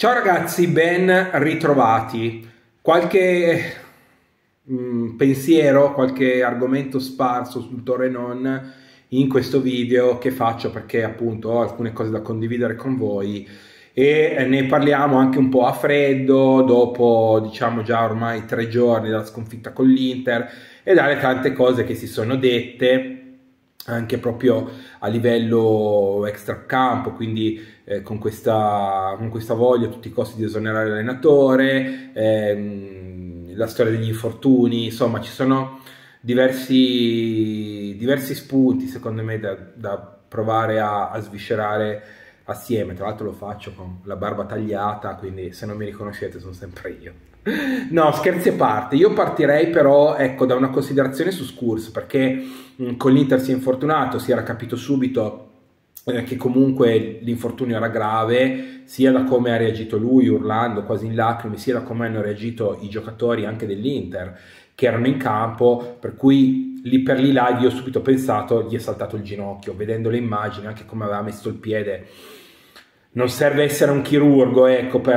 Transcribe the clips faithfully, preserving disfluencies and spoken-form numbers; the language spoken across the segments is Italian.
Ciao ragazzi, ben ritrovati. Qualche mh, pensiero, qualche argomento sparso sul Torrenon in questo video che faccio perché appunto ho alcune cose da condividere con voi e ne parliamo anche un po' a freddo dopo, diciamo, già ormai tre giorni dalla sconfitta con l'Inter e dalle tante cose che si sono dette anche proprio a livello extracampo, quindi eh, con questa, con questa voglia a tutti i costi di esonerare l'allenatore, ehm, la storia degli infortuni, insomma ci sono diversi, diversi spunti secondo me da, da provare a, a sviscerare assieme. Tra l'altro lo faccio con la barba tagliata, quindi se non mi riconoscete sono sempre io. No, scherzi a parte, io partirei però ecco da una considerazione su Skurx, perché mh, con l'Inter si è infortunato, si era capito subito eh, che comunque l'infortunio era grave, sia da come ha reagito lui urlando quasi in lacrime, sia da come hanno reagito i giocatori anche dell'Inter che erano in campo, per cui lì per lì là io ho subito pensato gli è saltato il ginocchio, vedendo le immagini, anche come aveva messo il piede. Non serve essere un chirurgo, ecco, per,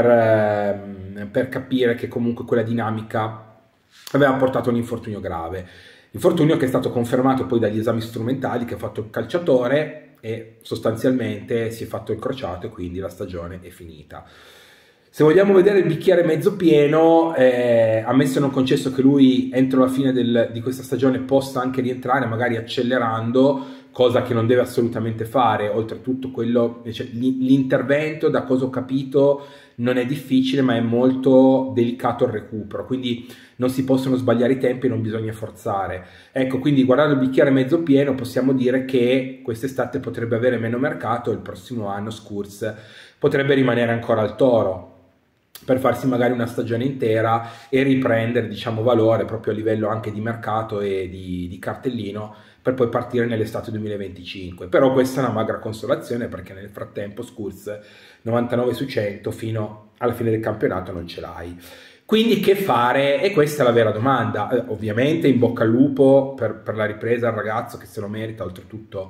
eh, per capire che comunque quella dinamica aveva portato a un infortunio grave. Infortunio che è stato confermato poi dagli esami strumentali che ha fatto il calciatore e sostanzialmente si è fatto il crociato e quindi la stagione è finita. Se vogliamo vedere il bicchiere mezzo pieno, eh, ammesso e non concesso che lui entro la fine del, di questa stagione possa anche rientrare, magari accelerando, cosa che non deve assolutamente fare. Oltretutto quello, cioè, l'intervento, da cosa ho capito, non è difficile ma è molto delicato il recupero, quindi non si possono sbagliare i tempi e non bisogna forzare. Ecco, quindi guardando il bicchiere mezzo pieno possiamo dire che quest'estate potrebbe avere meno mercato e il prossimo anno Skurx potrebbe rimanere ancora al Toro per farsi magari una stagione intera e riprendere, diciamo, valore proprio a livello anche di mercato e di, di cartellino per poi partire nell'estate duemilaventicinque. Però questa è una magra consolazione perché nel frattempo Skurx novantanove su cento fino alla fine del campionato non ce l'hai. Quindi che fare? E questa è la vera domanda. Eh, ovviamente in bocca al lupo per, per la ripresa al ragazzo che se lo merita, oltretutto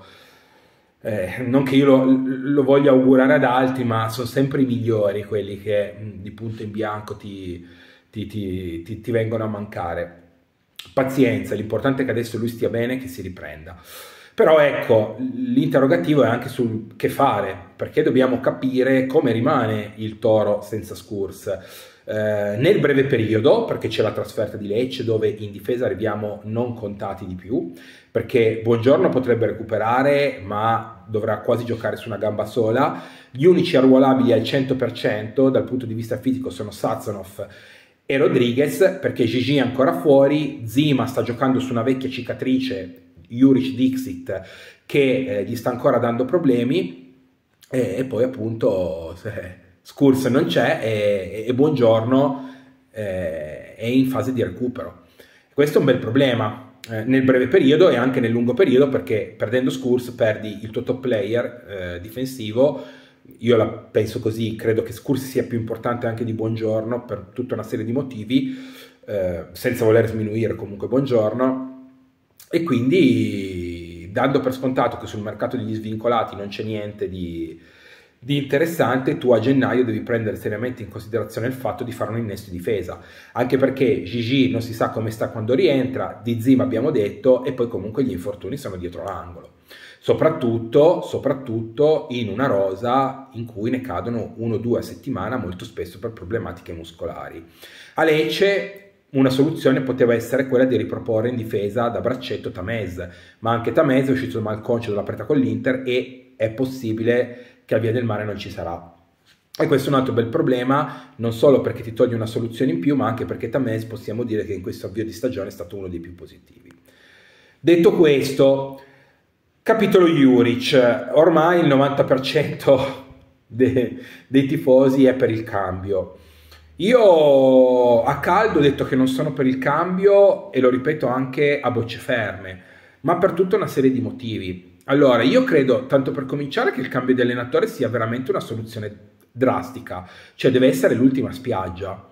Eh, non che io lo, lo voglia augurare ad altri, ma sono sempre i migliori quelli che mh, di punto in bianco ti, ti, ti, ti, ti vengono a mancare. Pazienza, l'importante è che adesso lui stia bene e che si riprenda. Però ecco, l'interrogativo è anche sul che fare, perché dobbiamo capire come rimane il Toro senza Skurx. Eh, nel breve periodo, perché c'è la trasferta di Lecce dove in difesa arriviamo non contati di più, perché Buongiorno potrebbe recuperare ma dovrà quasi giocare su una gamba sola. Gli unici arruolabili al cento per cento dal punto di vista fisico sono Sazonov e Rodriguez, perché Gigi è ancora fuori, Zima sta giocando su una vecchia cicatrice, Juric Dixit, che eh, gli sta ancora dando problemi, e, e poi appunto eh, Skurx non c'è e, e Buongiorno eh, è in fase di recupero. Questo è un bel problema eh, nel breve periodo e anche nel lungo periodo, perché perdendo Skurx perdi il tuo top player eh, difensivo. Io la penso così, credo che Skurx sia più importante anche di Buongiorno per tutta una serie di motivi, eh, senza voler sminuire comunque Buongiorno, e quindi dando per scontato che sul mercato degli svincolati non c'è niente di, di interessante, tu a gennaio devi prendere seriamente in considerazione il fatto di fare un innesto di difesa, anche perché Gigi non si sa come sta quando rientra, Di Zima abbiamo detto, e poi comunque gli infortuni sono dietro l'angolo. Soprattutto, soprattutto in una rosa in cui ne cadono uno o due a settimana, molto spesso per problematiche muscolari. A Lecce una soluzione poteva essere quella di riproporre in difesa da braccetto Tamez, ma anche Tamez è uscito malconcio dalla partita con l'Inter e è possibile che a Via del Mare non ci sarà. E questo è un altro bel problema, non solo perché ti toglie una soluzione in più, ma anche perché Tamez possiamo dire che in questo avvio di stagione è stato uno dei più positivi. Detto questo, capitolo Juric, ormai il novanta per cento de, dei tifosi è per il cambio. Io a caldo ho detto che non sono per il cambio e lo ripeto anche a bocce ferme, ma per tutta una serie di motivi. Allora, io credo, tanto per cominciare, che il cambio di allenatore sia veramente una soluzione drastica, cioè deve essere l'ultima spiaggia.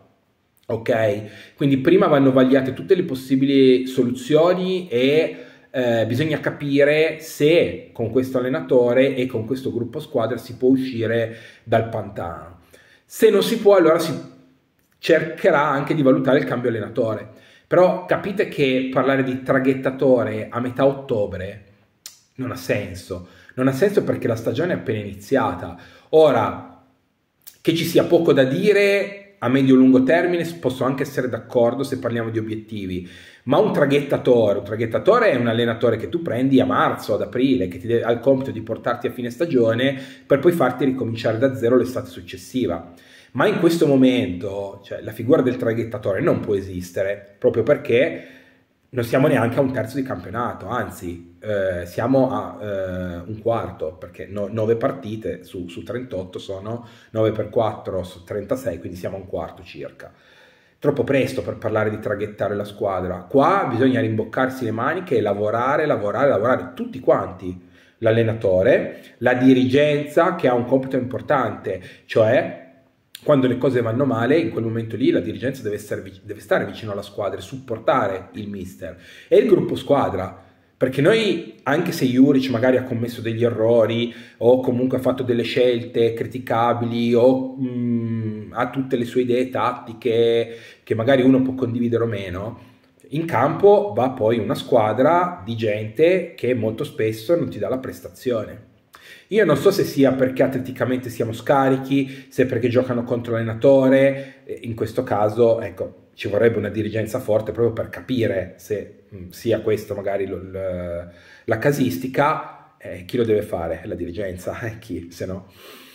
Ok? Quindi prima vanno vagliate tutte le possibili soluzioni e Eh, bisogna capire se con questo allenatore e con questo gruppo squadra si può uscire dal pantano. Se non si può, allora si cercherà anche di valutare il cambio allenatore. Però capite che parlare di traghettatore a metà ottobre non ha senso. Non ha senso perché la stagione è appena iniziata. Ora, che ci sia poco da dire a medio-lungo termine, posso anche essere d'accordo se parliamo di obiettivi, ma un traghettatore, un traghettatore è un allenatore che tu prendi a marzo, ad aprile, che ti ha il compito di portarti a fine stagione per poi farti ricominciare da zero l'estate successiva. Ma in questo momento, cioè, la figura del traghettatore non può esistere, proprio perché non siamo neanche a un terzo di campionato, anzi eh, siamo a eh, un quarto, perché no, nove partite su, su trentotto sono nove per quattro su trentasei, quindi siamo a un quarto circa. Troppo presto per parlare di traghettare la squadra. Qua bisogna rimboccarsi le maniche e lavorare, lavorare, lavorare tutti quanti. L'allenatore, la dirigenza che ha un compito importante, cioè quando le cose vanno male, in quel momento lì la dirigenza deve, essere, deve stare vicino alla squadra e supportare il mister e il gruppo squadra, perché noi, anche se Juric magari ha commesso degli errori o comunque ha fatto delle scelte criticabili o mh, ha tutte le sue idee tattiche che magari uno può condividere o meno, in campo va poi una squadra di gente che molto spesso non ti dà la prestazione. Io non so se sia perché atleticamente siamo scarichi, se perché giocano contro l'allenatore, in questo caso ecco, ci vorrebbe una dirigenza forte proprio per capire se mh, sia questo magari lo, l, la casistica, eh, chi lo deve fare? La dirigenza, eh, chi se no?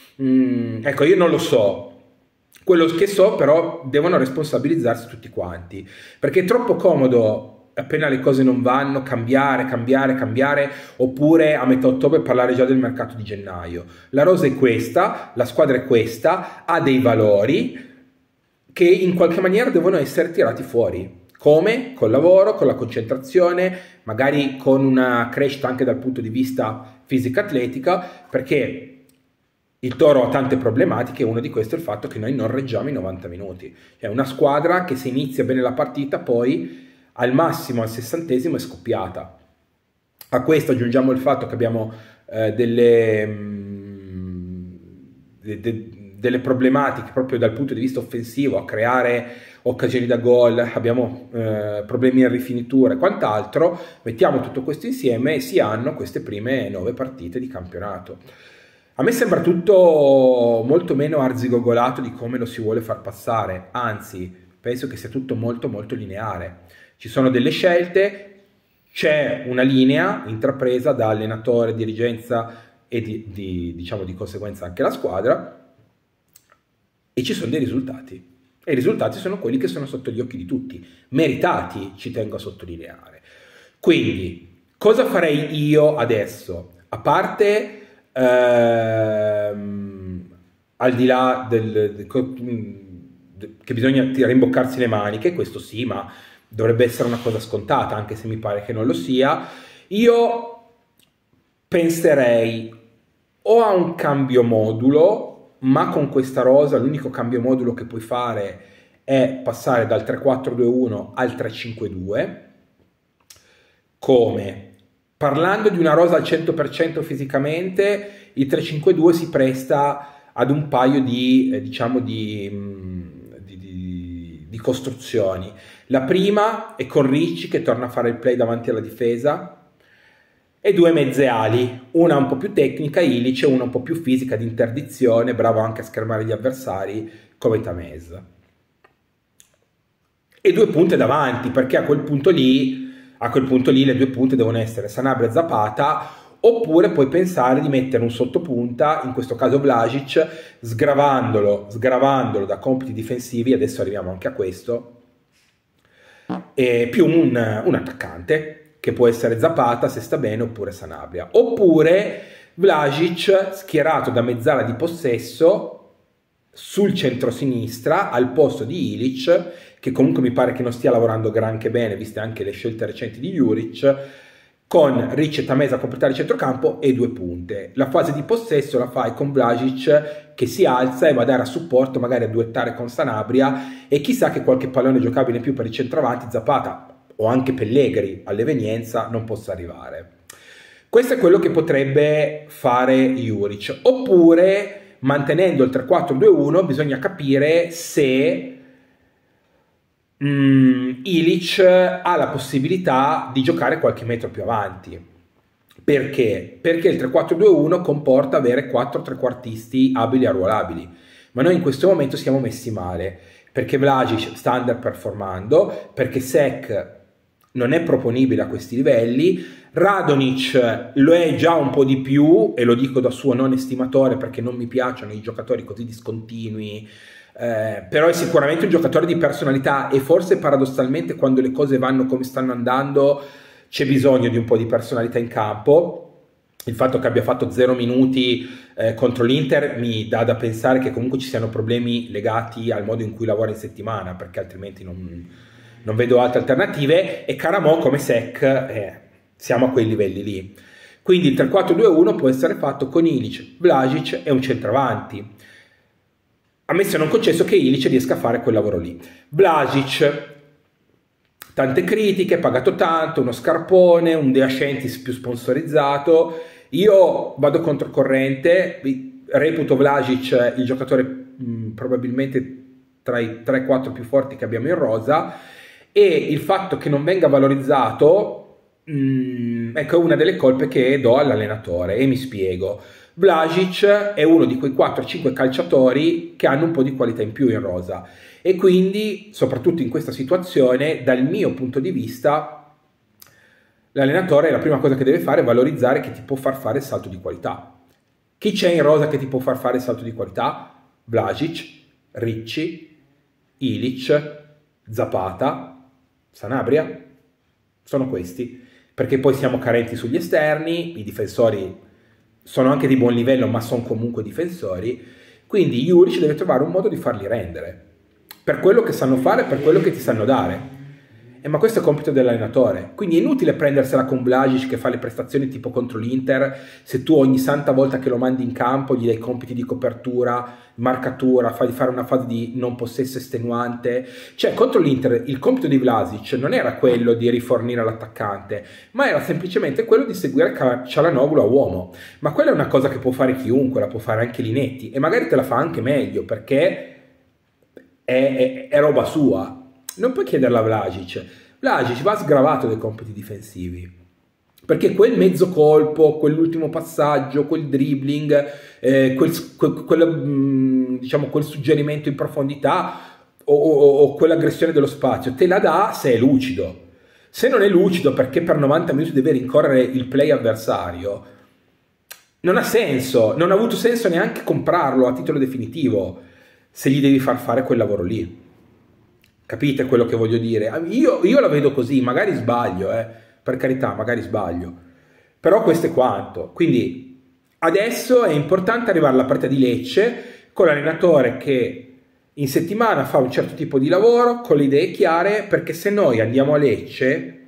Mm, ecco, io non lo so. Quello che so però devono responsabilizzarsi tutti quanti, perché è troppo comodo appena le cose non vanno, cambiare, cambiare, cambiare, oppure a metà ottobre parlare già del mercato di gennaio. La rosa è questa, la squadra è questa, ha dei valori che in qualche maniera devono essere tirati fuori. Come? Col lavoro, con la concentrazione, magari con una crescita anche dal punto di vista fisico-atletica, perché il Toro ha tante problematiche, una di queste è il fatto che noi non reggiamo i novanta minuti. È una squadra che se inizia bene la partita poi al massimo al sessantesimo è scoppiata. A questo aggiungiamo il fatto che abbiamo eh, delle, mh, de, de, delle problematiche proprio dal punto di vista offensivo a creare occasioni da gol, abbiamo eh, problemi in rifinitura e quant'altro. Mettiamo tutto questo insieme e si hanno queste prime nove partite di campionato. A me sembra tutto molto meno arzigogolato di come lo si vuole far passare, anzi penso che sia tutto molto molto lineare. Ci sono delle scelte, c'è una linea intrapresa da allenatore, dirigenza e di, di, diciamo di conseguenza anche la squadra, e ci sono dei risultati. E i risultati sono quelli che sono sotto gli occhi di tutti, meritati, ci tengo a sottolineare. Quindi, cosa farei io adesso? A parte, ehm, al di là del, del, del, che bisogna rimboccarsi le maniche, questo sì, ma dovrebbe essere una cosa scontata, anche se mi pare che non lo sia. Io penserei o a un cambio modulo, ma con questa rosa l'unico cambio modulo che puoi fare è passare dal tre quattro due uno al tre cinque due. Come? Parlando di una rosa al cento per cento fisicamente, il tre cinque due si presta ad un paio di, eh, diciamo, di... di costruzioni. La prima è con Ricci che torna a fare il play davanti alla difesa e due mezze ali, una un po' più tecnica Ilic e una un po' più fisica di interdizione, bravo anche a schermare gli avversari come Tamez, e due punte davanti, perché a quel punto lì a quel punto lì le due punte devono essere Sanabria e Zapata, oppure puoi pensare di mettere un sottopunta, in questo caso Vlasic, sgravandolo, sgravandolo da compiti difensivi, adesso arriviamo anche a questo, e più un, un attaccante, che può essere Zapata se sta bene, oppure Sanabria. Oppure Vlasic schierato da mezzala di possesso sul centro-sinistra al posto di Ilic, che comunque mi pare che non stia lavorando granché bene, viste anche le scelte recenti di Juric, con Ricci e Tamez a completare il centrocampo e due punte. La fase di possesso la fai con Vlasic che si alza e va a dare a supporto, magari a duettare con Sanabria, e chissà che qualche pallone giocabile in più per i centravanti, Zapata o anche Pellegrini all'evenienza non possa arrivare. Questo è quello che potrebbe fare Juric. Oppure mantenendo il tre quattro due uno bisogna capire se mm, Ilic ha la possibilità di giocare qualche metro più avanti. Perché? Perché il tre quattro due uno comporta avere quattro trequartisti abili e arruolabili, ma noi in questo momento siamo messi male, perché Vlasic sta underperformando, perché Sek non è proponibile a questi livelli, Radonic lo è già un po' di più, e lo dico da suo non estimatore perché non mi piacciono i giocatori così discontinui, eh, però è sicuramente un giocatore di personalità, e forse paradossalmente quando le cose vanno come stanno andando c'è bisogno di un po' di personalità in campo. Il fatto che abbia fatto zero minuti eh, contro l'Inter mi dà da pensare che comunque ci siano problemi legati al modo in cui lavora in settimana, perché altrimenti non, non vedo altre alternative. E Caramò come Sek eh, siamo a quei livelli lì. Quindi il tre quattro due uno può essere fatto con Ilic, Vlasic e un centravanti, ammesso non concesso che Ilic riesca a fare quel lavoro lì. Vlasic, tante critiche, pagato tanto, uno scarpone, un De Ascentis più sponsorizzato. Io vado controcorrente, reputo Vlasic il giocatore mh, probabilmente tra i tre quattro più forti che abbiamo in rosa, e il fatto che non venga valorizzato mh, ecco, è una delle colpe che do all'allenatore, e mi spiego. Vlasic è uno di quei quattro cinque calciatori che hanno un po' di qualità in più in rosa, e quindi, soprattutto in questa situazione, dal mio punto di vista, l'allenatore la prima cosa che deve fare è valorizzare chi ti può far fare il salto di qualità. Chi c'è in rosa che ti può far fare il salto di qualità? Vlasic, Ricci, Ilic, Zapata, Sanabria. Sono questi, perché poi siamo carenti sugli esterni, i difensori sono anche di buon livello ma sono comunque difensori, quindi Juric deve trovare un modo di farli rendere per quello che sanno fare, per quello che ti sanno dare. Eh, ma questo è il compito dell'allenatore, quindi è inutile prendersela con Vlasic che fa le prestazioni tipo contro l'Inter, se tu ogni santa volta che lo mandi in campo gli dai compiti di copertura, marcatura, fai fare una fase di non possesso estenuante. Cioè contro l'Inter il compito di Vlasic non era quello di rifornire l'attaccante, ma era semplicemente quello di seguire Çalhanoğlu a uomo. Ma quella è una cosa che può fare chiunque, la può fare anche Linetti, e magari te la fa anche meglio perché è, è, è roba sua. Non puoi chiederla a Vlasic. Vlasic va sgravato dai compiti difensivi, perché quel mezzo colpo, quell'ultimo passaggio, quel dribbling, eh, quel, quel, quel, diciamo, quel suggerimento in profondità o, o, o quell'aggressione dello spazio te la dà se è lucido. Se non è lucido perché per novanta minuti deve rincorrere il play avversario, non ha senso, non ha avuto senso neanche comprarlo a titolo definitivo se gli devi far fare quel lavoro lì. Capite quello che voglio dire? Io, io la vedo così, magari sbaglio, eh, per carità, magari sbaglio. Però questo è quanto. Quindi adesso è importante arrivare alla partita di Lecce con l'allenatore che in settimana fa un certo tipo di lavoro, con le idee chiare, perché se noi andiamo a Lecce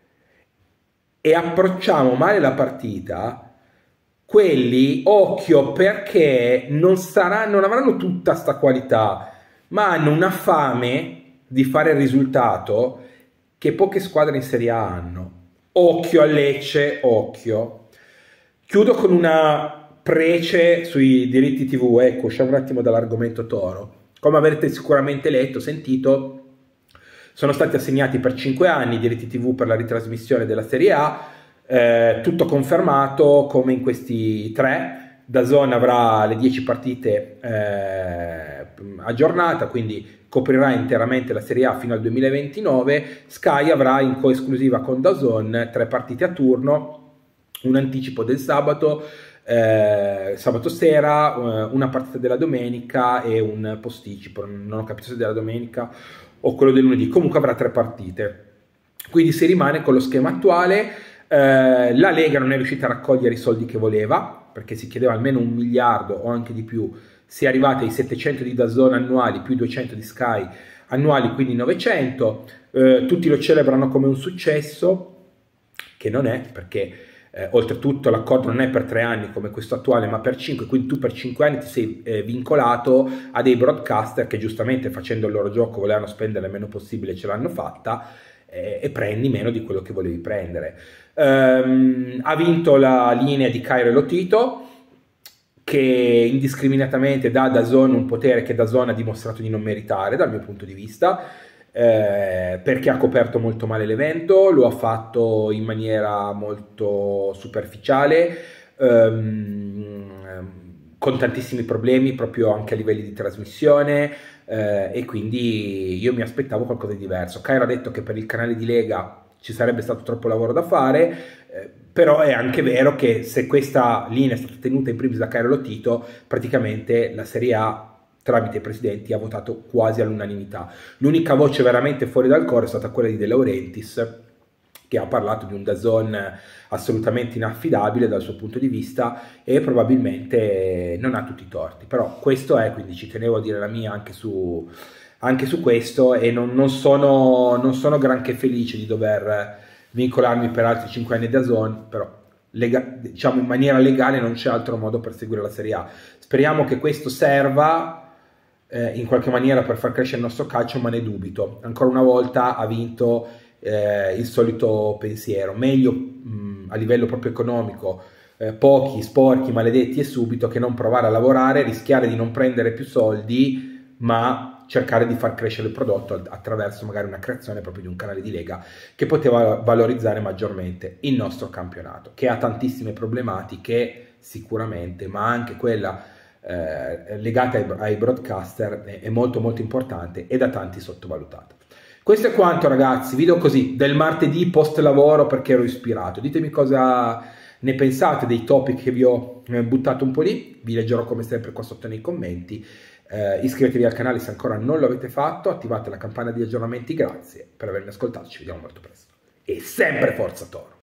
e approcciamo male la partita, quelli, occhio, perché non, sarà, non avranno tutta sta qualità, ma hanno una fame di fare il risultato che poche squadre in Serie A hanno. Occhio a Lecce, occhio. Chiudo con una prece sui diritti tivù, ecco, usciamo un attimo dall'argomento Toro. Come avrete sicuramente letto, sentito, sono stati assegnati per cinque anni i diritti tivù per la ritrasmissione della Serie A, eh, tutto confermato come in questi tre. DAZN avrà le dieci partite eh, a giornata, quindi coprirà interamente la Serie A fino al duemilaventinove. Sky avrà in coesclusiva con DAZN tre partite a turno, un anticipo del sabato, eh, sabato sera, una partita della domenica e un posticipo, non ho capito se della domenica o quello del lunedì, comunque avrà tre partite. Quindi si rimane con lo schema attuale. Eh, la Lega non è riuscita a raccogliere i soldi che voleva, perché si chiedeva almeno un miliardo o anche di più. Si è arrivati ai settecento di DAZN annuali più duecento di Sky annuali, quindi novecento. Eh, tutti lo celebrano come un successo, che non è, perché eh, oltretutto l'accordo non è per tre anni come questo attuale, ma per cinque, quindi tu per cinque anni ti sei eh, vincolato a dei broadcaster che giustamente, facendo il loro gioco, volevano spendere il meno possibile, ce l'hanno fatta, eh, e prendi meno di quello che volevi prendere. Um, ha vinto la linea di Cairo e Lotito, che indiscriminatamente dà a DAZN un potere che DAZN ha dimostrato di non meritare dal mio punto di vista, eh, perché ha coperto molto male l'evento, lo ha fatto in maniera molto superficiale, ehm, con tantissimi problemi proprio anche a livelli di trasmissione, eh, e quindi io mi aspettavo qualcosa di diverso. Cairo ha detto che per il canale di Lega ci sarebbe stato troppo lavoro da fare, eh, però è anche vero che se questa linea è stata tenuta in primis da Cairo Lotito, praticamente la Serie A tramite i presidenti ha votato quasi all'unanimità. L'unica voce veramente fuori dal coro è stata quella di De Laurentiis, che ha parlato di un DAZN assolutamente inaffidabile dal suo punto di vista e probabilmente non ha tutti i torti, però questo è, quindi ci tenevo a dire la mia anche su, anche su questo, e non, non, sono, non sono granché felice di dover vincolarmi per altri cinque anni da DAZN, però lega, diciamo in maniera legale non c'è altro modo per seguire la Serie A. Speriamo che questo serva eh, in qualche maniera per far crescere il nostro calcio, ma ne dubito. Ancora una volta ha vinto eh, il solito pensiero, meglio mh, a livello proprio economico eh, pochi, sporchi, maledetti e subito, che non provare a lavorare, rischiare di non prendere più soldi, ma cercare di far crescere il prodotto attraverso magari una creazione proprio di un canale di Lega che poteva valorizzare maggiormente il nostro campionato, che ha tantissime problematiche sicuramente, ma anche quella eh, legata ai, ai broadcaster è, è molto molto importante e da tanti sottovalutata. Questo è quanto, ragazzi, video così del martedì post lavoro perché ero ispirato. Ditemi cosa ne pensate dei topic che vi ho buttato un po' lì, vi leggerò come sempre qua sotto nei commenti. Uh, iscrivetevi al canale se ancora non lo avete fatto, attivate la campana di aggiornamenti, grazie per avermi ascoltato, ci vediamo molto presto e sempre Forza Toro!